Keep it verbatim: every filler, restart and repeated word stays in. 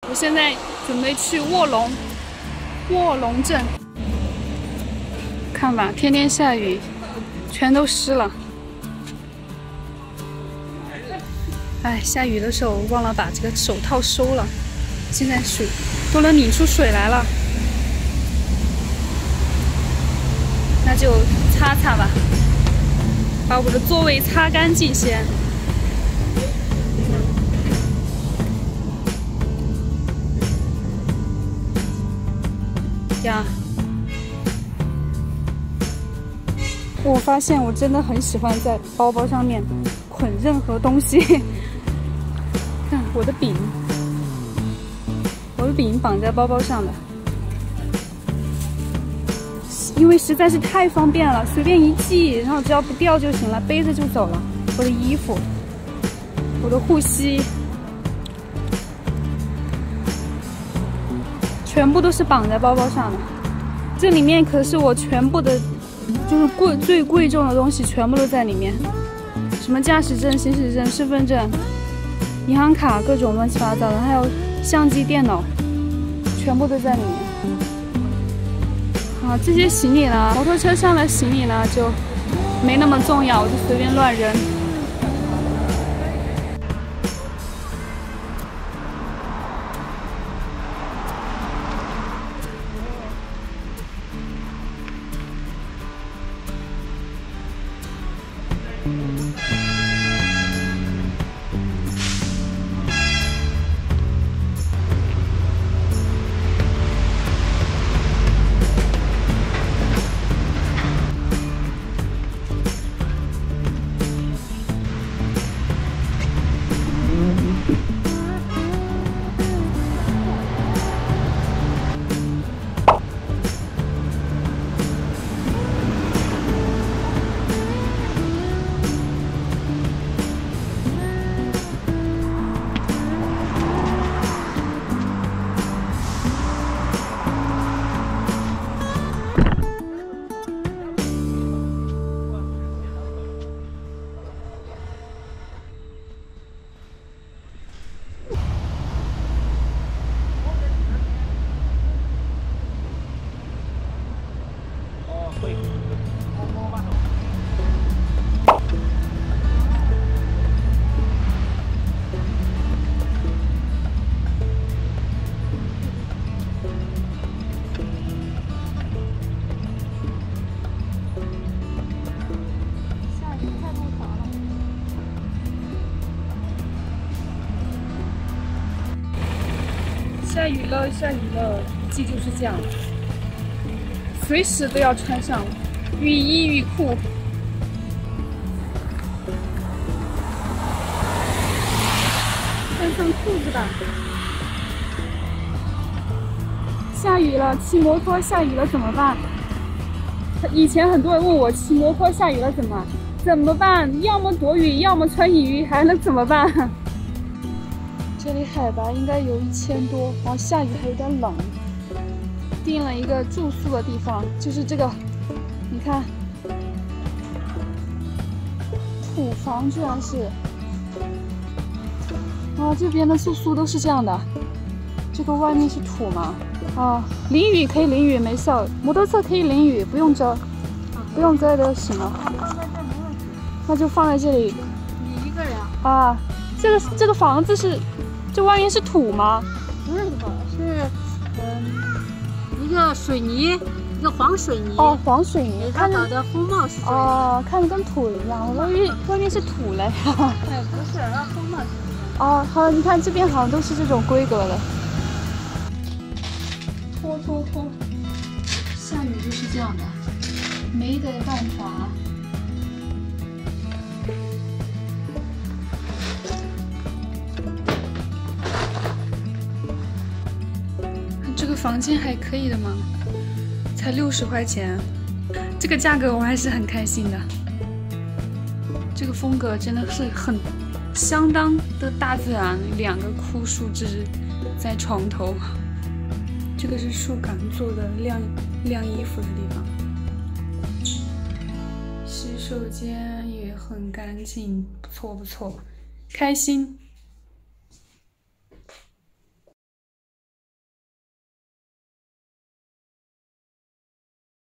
我现在准备去卧龙，卧龙镇。看吧，天天下雨，全都湿了。哎，下雨的时候忘了把这个手套收了，现在水都能拧出水来了。那就擦擦吧，把我的座位擦干净先。呀，我发现我真的很喜欢在包包上面捆任何东西。看我的饼，我的饼绑在包包上的。因为实在是太方便了，随便一系，然后只要不掉就行了，背着就走了。我的衣服，我的护膝，全部都是绑在包包上的。这里面可是我全部的，就是贵最贵重的东西，全部都在里面。什么驾驶证、行驶证、身份证、银行卡，各种乱七八糟的，还有相机、电脑，全部都在里面。啊，这些行李呢，摩托车上的行李呢就没那么重要，我就随便乱扔。下雨了，下雨了，雨季就是这样，随时都要穿上雨衣、雨裤。穿上裤子吧。下雨了，骑摩托下雨了怎么办？以前很多人问我骑摩托下雨了怎么怎么办？要么躲雨，要么穿雨衣，还能怎么办？这里海拔应该有一千多，然后下雨还有点冷。订了一个住宿的地方，就是这个，你看，土房居然是，啊，这边的住宿都是这样的，这个外面是土嘛，啊，淋雨可以淋雨没事，摩托车可以淋雨，不用遮，不用遮就行了。那就放在这里。 你一个人啊？这个这个房子是。这外面是土吗？ 不是土，是嗯一个水泥，一个黄水泥。 哦，黄水泥， 它搞的风貌是这样。 哦，看着跟土一样，我以为外面是土嘞。 哎，不是，它风貌是这样。 哦，好，你看这边好像都是这种规格的。拖拖拖，下雨就是这样的，没得办法。这个房间还可以的嘛，才六十块钱，这个价格我还是很开心的。这个风格真的是很相当的大自然，两个枯树枝在床头，这个是树干做的晾晾衣服的地方，洗手间也很干净，不错不错，开心。